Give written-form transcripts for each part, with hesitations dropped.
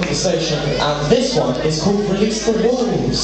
the station, and this one is called Release the Wolves.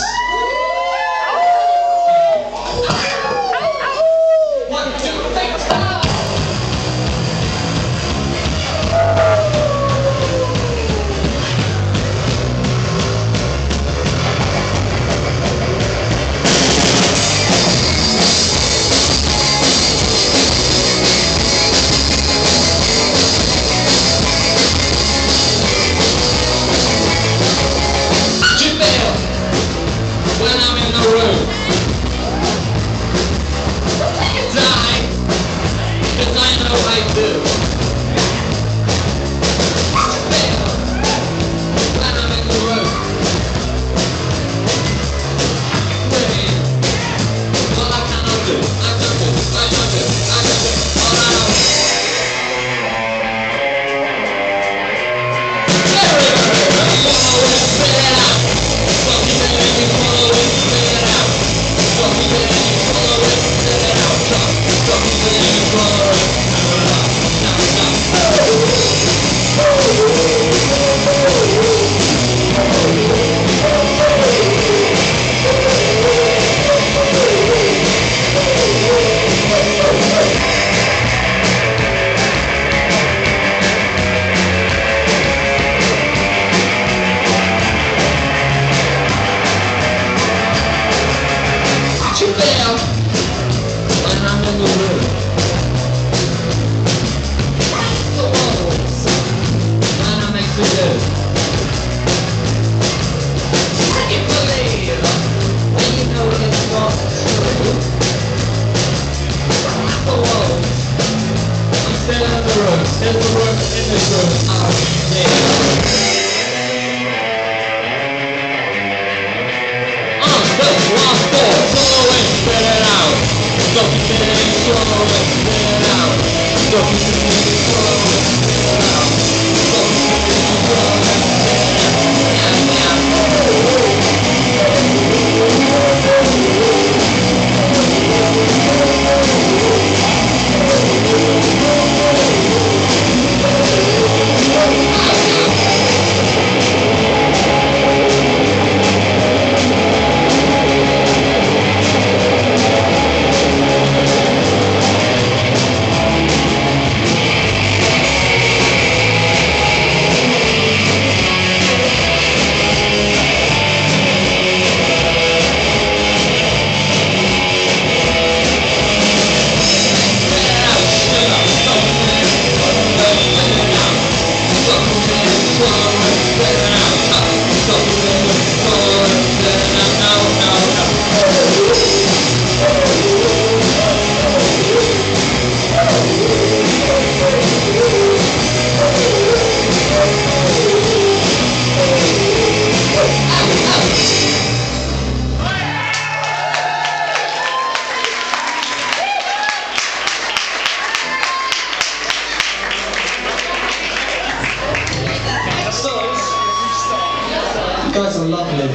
guys are lovely.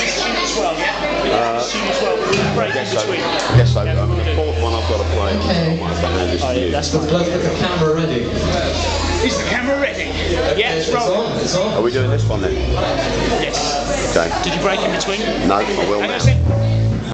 Yes, so the fourth one I've got to play. Okay. That's the bloke with the camera ready. Is the camera ready? Yeah, it's rolling. It's on. Are we doing this one then? Yes. Okay. Did you break in between? No, I will now.